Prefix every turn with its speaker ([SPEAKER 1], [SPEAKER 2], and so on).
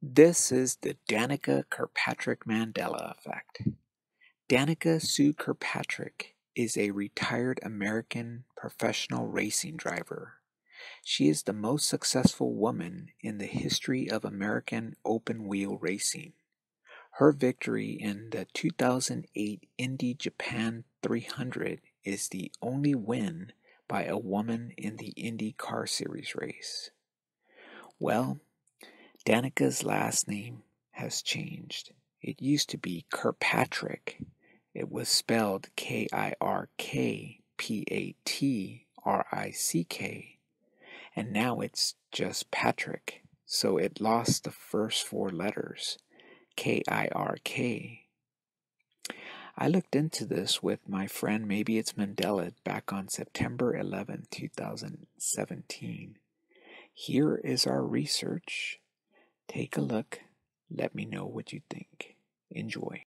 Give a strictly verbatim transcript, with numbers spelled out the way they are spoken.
[SPEAKER 1] This is the Danica Kirkpatrick Mandela effect. Danica Sue Kirkpatrick is a retired American professional racing driver. She is the most successful woman in the history of American open-wheel racing. Her victory in the two thousand eight Indy Japan three hundred is the only win by a woman in the Indy Car Series race. Well, Danica's last name has changed. It used to be Kirkpatrick. It was spelled K I R K P A T R I C K, and now it's just Patrick, so it lost the first four letters, K I R K. I looked into this with my friend Maybe It's Mandela back on September eleventh, two thousand seventeen. Here is our research. Take a look. Let me know what you think. Enjoy.